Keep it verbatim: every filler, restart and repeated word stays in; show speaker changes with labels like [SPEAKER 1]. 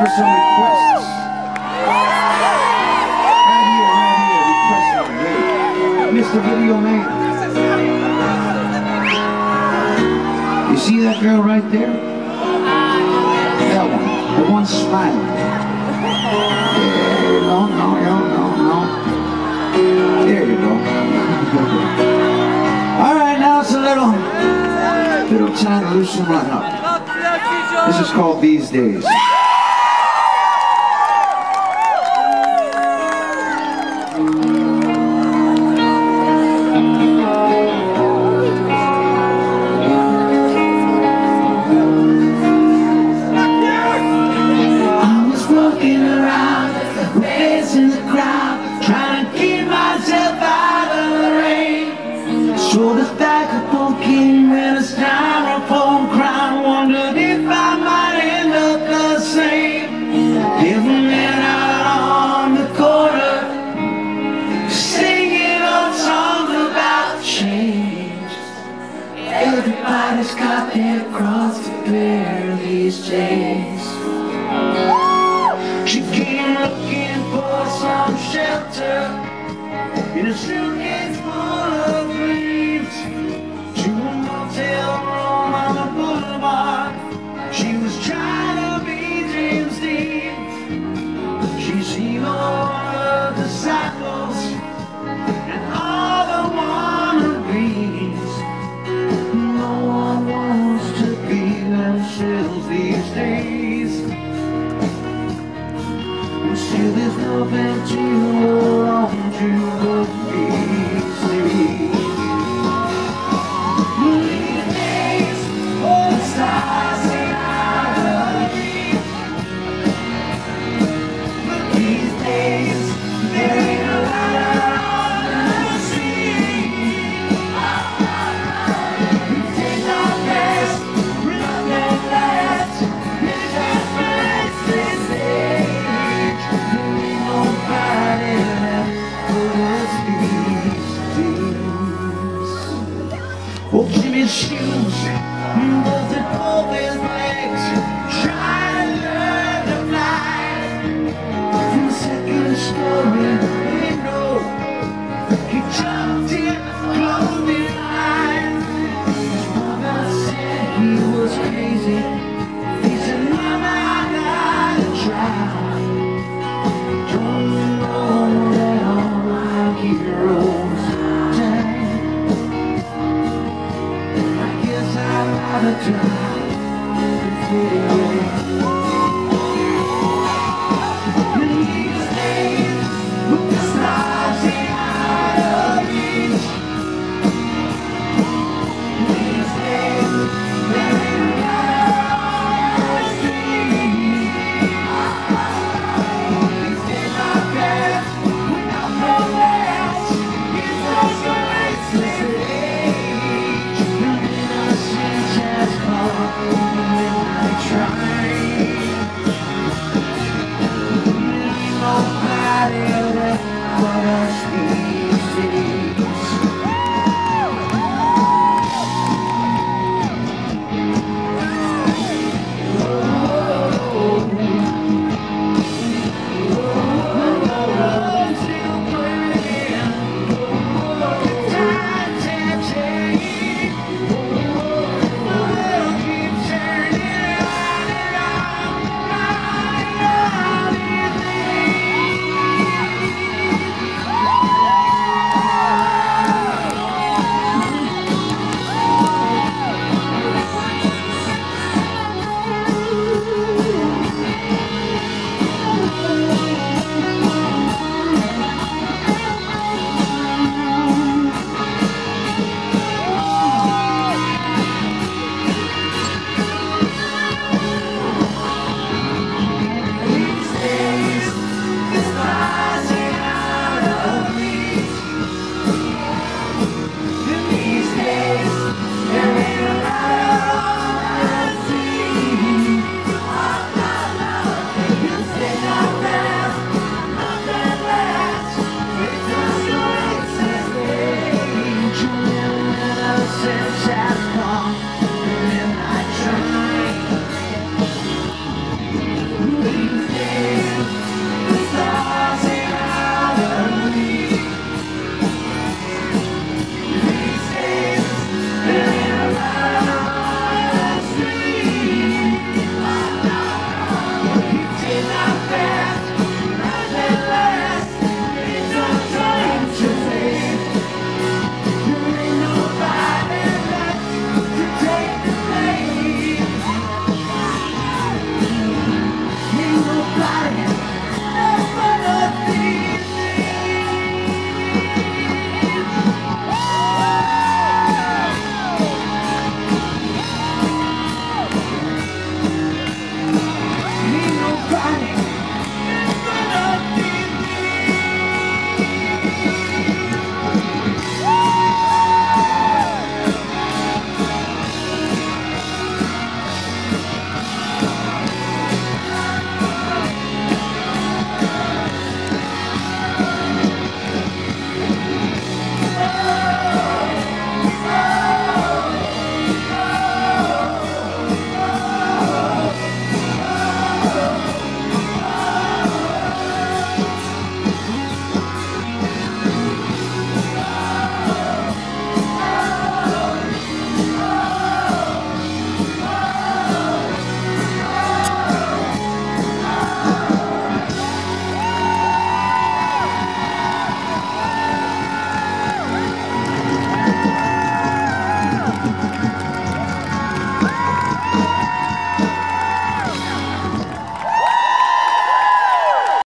[SPEAKER 1] for some requests. Right here, right here, requests on the Mister Video Man. You see that girl right there? That one, the one smiling. Yeah, no, no, no, no, no. There you go. All right, now it's a little, little time to loosen right up. This is called These Days. So the vagabond king with a styrofoam crown, wondered if I might end up the same. Living out on the corner, singing old songs about change. Everybody's got their cross to bear these days. She came looking for some shelter in a suitcase full of dreams, to a motel room on the boulevard. She was trying to be James Dean. She's seen all the disciples and all the wannabes. No one wants to be themselves these days. And still there's nothing to hold on to but these days. These days, all the stars ain't out of reach. But these days, there ain't a light on the street. We take our best, run that last, it's just place this age. There ain't nobody left for us these days. Oh, Jimmy's shoes, does it hold his legs? Trying to learn to fly. From the second story window, he jumped in, closed his eyes. His mother said he was crazy. He said, Mama, I gotta try. Don't you know that all my heroes die? I guess I gotta try. These days, with the stars ain't out of reach. These days, there ain't a light on the street. We take our best without no less. It's just a restless age. The innocence has come from the midnight train. Nobody